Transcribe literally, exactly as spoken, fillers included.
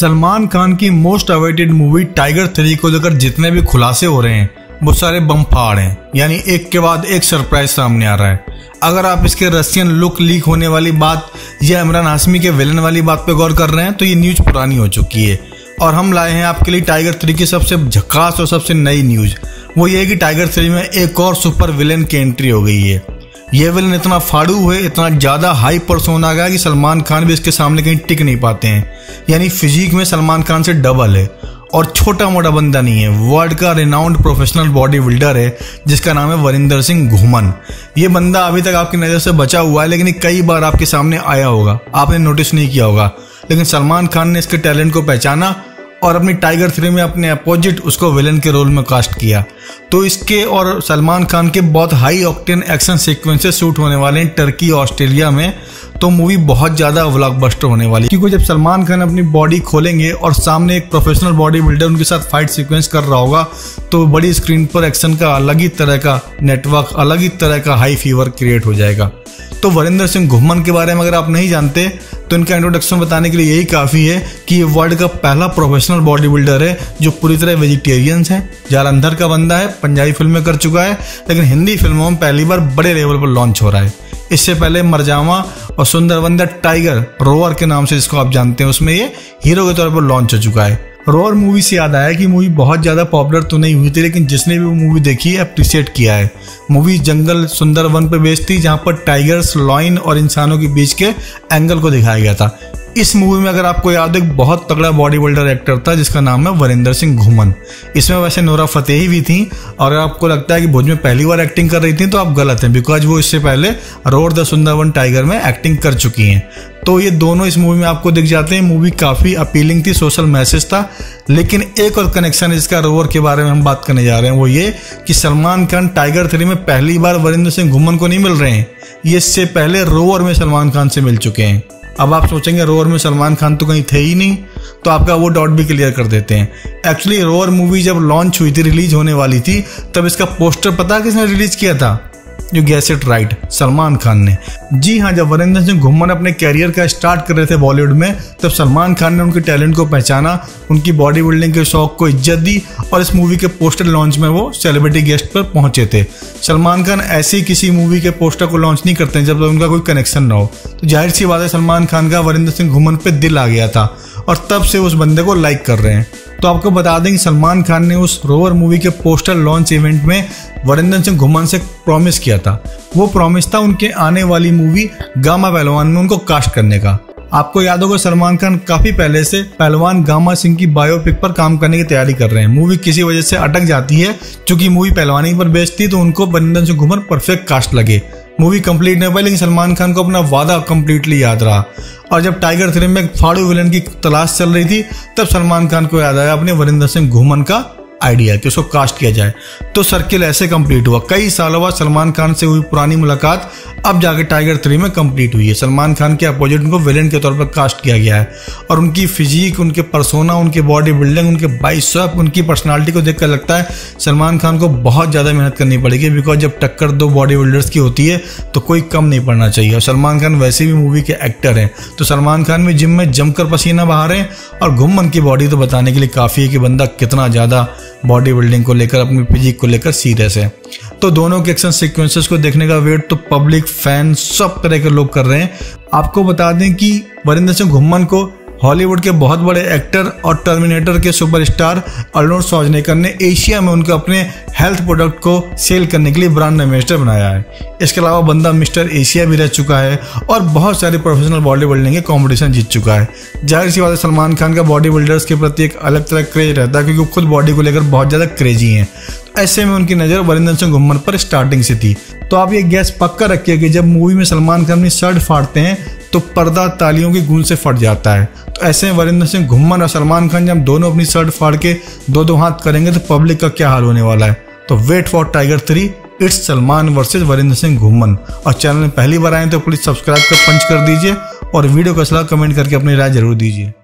सलमान खान की most awaited movie Tiger three को लेकर जितने भी खुलासे हो रहे हैं वो सारे बम फाड़ हैं, यानी एक के बाद एक सरप्राइज सामने आ रहा है। अगर आप इसके रशियन लुक लीक होने वाली बात या इमरान हाशमी के विलन वाली बात पे गौर कर रहे हैं तो ये न्यूज पुरानी हो चुकी है और हम लाए हैं आपके लिए टाइगर थ्री की सबसे झकास और सबसे नई न्यूज। वो ये है कि टाइगर थ्री में एक और सुपर विलन की एंट्री हो गई है। ये विलन इतना फाड़ू है, इतना ज्यादा हाई पर्सोना आ गया कि सलमान खान भी इसके सामने कहीं टिक नहीं पाते हैं। यानी फिजिक में सलमान खान से डबल है और छोटा मोटा बंदा नहीं है, वर्ल्ड का रिनाउंड प्रोफेशनल बॉडी बिल्डर है जिसका नाम है वरिंदर सिंह घुमन। ये बंदा अभी तक आपकी नजर से बचा हुआ है, लेकिन कई बार आपके सामने आया होगा, आपने नोटिस नहीं किया होगा। लेकिन सलमान खान ने इसके टैलेंट को पहचाना और अपनी टाइगर थ्री में अपने अपोजिट उसको विलन के रोल में कास्ट किया। तो इसके और सलमान खान के बहुत high octane action sequences shoot होने वाले हैं टर्की ऑस्ट्रेलिया में। तो मूवी बहुत ज्यादा ब्लॉकबस्टर होने वाली है, क्योंकि जब सलमान खान अपनी बॉडी खोलेंगे और सामने एक प्रोफेशनल बॉडी बिल्डर उनके साथ फाइट सीक्वेंस कर रहा होगा तो बड़ी स्क्रीन पर एक्शन का अलग ही तरह का नेटवर्क, अलग ही तरह का हाई फीवर क्रिएट हो जाएगा। तो वरिंदर सिंह घुमन के बारे में अगर आप नहीं जानते तो इनका इंट्रोडक्शन बताने के लिए यही काफी है कि ये वर्ल्ड का पहला प्रोफेशनल बॉडी बिल्डर है जो पूरी तरह वेजिटेरियन है, जालंधर का बंदा है, पंजाबी फिल्में कर चुका है, लेकिन हिंदी फिल्मों में पहली बार बड़े लेवल पर लॉन्च हो रहा है। इससे पहले मरजावा और सुंदरबंदर टाइगर रोअर के नाम से जिसको आप जानते हैं उसमें ये हीरो के तौर पर लॉन्च हो चुका है। रोअर मूवी से याद आया कि मूवी बहुत ज्यादा पॉपुलर तो नहीं हुई थी, लेकिन जिसने भी वो मूवी देखी है अप्रिशिएट किया है। मूवी जंगल सुंदरवन पे बेस्ड थी जहां पर टाइगर्स, लॉयन और इंसानों के बीच के एंगल को दिखाया गया था। इस मूवी में अगर आपको याद हो एक बहुत तगड़ा बॉडी बिल्डर एक्टर था जिसका नाम है वरिंदर सिंह घुमन। इसमें वैसे नोरा फतेही भी थी और अगर आपको लगता है कि भोज में पहली बार एक्टिंग कर रही थी तो आप गलत हैं, बिकॉज वो इससे पहले रोड द सुंदरवन टाइगर में एक्टिंग कर चुकी हैं। तो ये दोनों इस मूवी में आपको दिख जाते हैं। मूवी काफी अपीलिंग थी, सोशल मैसेज था, लेकिन एक और कनेक्शन है जिसका रोअर के बारे में हम बात करने जा रहे हैं, वो ये कि सलमान खान टाइगर थ्री में पहली बार वरिंदर सिंह घुमन को नहीं मिल रहे हैं, ये इससे पहले रोअर में सलमान खान से मिल चुके हैं। अब आप सोचेंगे रोअर में सलमान खान तो कहीं थे ही नहीं, तो आपका वो डाउट भी क्लियर कर देते हैं। एक्चुअली रोअर मूवी जब लॉन्च हुई थी, रिलीज होने वाली थी, तब इसका पोस्टर पता किसने रिलीज किया था? जो guess it right, Salman Khan ने। जी हाँ, जब वरिंदर सिंह घुमन अपने कैरियर का स्टार्ट कर रहे थे बॉलीवुड में, तब सलमान खान ने उनके टैलेंट को पहचाना, उनकी बॉडी बिल्डिंग के शौक को इज्जत दी और इस मूवी के पोस्टर लॉन्च में वो सेलिब्रिटी गेस्ट पर पहुंचे थे। सलमान खान ऐसी किसी मूवी के पोस्टर को लॉन्च नहीं करते जब तक उनका कोई कनेक्शन ना हो। तो जाहिर सी बात है सलमान खान का वरिंदर सिंह घुमन पे दिल आ गया था और तब से उस बंदे को लाइक कर रहे हैं। तो आपको बता दें कि सलमान खान ने उस रोअर मूवी के पोस्टर लॉन्च इवेंट में वरिंदर सिंह घुमन से प्रॉमिस किया था। वो प्रॉमिस था उनके आने वाली मूवी गामा पहलवान में उनको कास्ट करने का। आपको याद होगा सलमान खान काफी पहले से पहलवान गामा सिंह की बायोपिक पर काम करने की तैयारी कर रहे हैं। मूवी किसी वजह से अटक जाती है, क्योंकि मूवी पहलवानी पर बेस्ड थी, तो उनको वरिंदर सिंह घुमन परफेक्ट कास्ट लगे। मूवी कंप्लीट नहीं पाई, लेकिन सलमान खान को अपना वादा कंप्लीटली याद रहा और जब टाइगर थ्री में फाड़ू विलन की तलाश चल रही थी तब सलमान खान को याद आया अपने वरिंदर सिंह घुमन का आइडिया कि उसको कास्ट किया जाए। तो सर्किल ऐसे कंप्लीट हुआ। कई सालों बाद सलमान खान से हुई पुरानी मुलाकात अब जाके टाइगर थ्री में कंप्लीट हुई है। सलमान खान के अपोजिट उनको विलेन के तौर पर कास्ट किया गया है और उनकी फिजिक, उनके पर्सोना, उनके बॉडी बिल्डिंग, उनके बाइसेप, उनकी पर्सनालिटी को देखकर लगता है सलमान खान को बहुत ज्यादा मेहनत करनी पड़ेगी, बिकॉज जब टक्कर दो बॉडी बिल्डर्स की होती है तो कोई कम नहीं पड़ना चाहिए। और सलमान खान वैसे भी मूवी के एक्टर हैं, तो सलमान खान भी जिम में जमकर पसीना बहा रहे हैं और घुमन की बॉडी तो बताने के लिए काफी है कि बंदा कितना ज्यादा बॉडी बिल्डिंग को लेकर, अपनी फिजिक को लेकर सीरियस है। तो दोनों के एक्शन सीक्वेंसेस को देखने का वेट तो पब्लिक, फैन, सब तरह के लोग कर रहे हैं। आपको बता दें कि वरिंदर सिंह घुमन को हॉलीवुड के बहुत बड़े एक्टर और टर्मिनेटर के सुपरस्टार अर्नोल्ड श्वार्ज़नेगर ने एशिया में उनके अपने हेल्थ प्रोडक्ट को सेल करने के लिए ब्रांड एम्बेसडर बनाया है। इसके अलावा बंदा मिस्टर एशिया भी रह चुका है और बहुत सारे प्रोफेशनल बॉडी बिल्डिंग के कॉम्पिटिशन जीत चुका है। जाहिर सी बात है सलमान खान का बॉडी बिल्डर्स के प्रति एक अलग तरह क्रेज रहता है, क्योंकि खुद बॉडी को लेकर बहुत ज्यादा क्रेजी हैं। ऐसे में उनकी नजर वरिंदर सिंह घुमन पर स्टार्टिंग से थी। तो आप ये गैस पक्का रखिए कि जब मूवी में सलमान खान अपनी शर्ट फाड़ते हैं तो पर्दा तालियों की गूंज से फट जाता है। तो ऐसे में वरिंदर सिंह घुमन और सलमान खान जब दोनों अपनी शर्ट फाड़ के दो दो हाथ करेंगे तो पब्लिक का क्या हाल होने वाला है। तो wait for Tiger three, it's Salman versus Varinder Singh Ghuman. और चैनल में पहली बार आए तो प्लीज सब्सक्राइब कर पंच कर दीजिए और वीडियो का सलाह कमेंट करके अपनी राय जरूर दीजिए।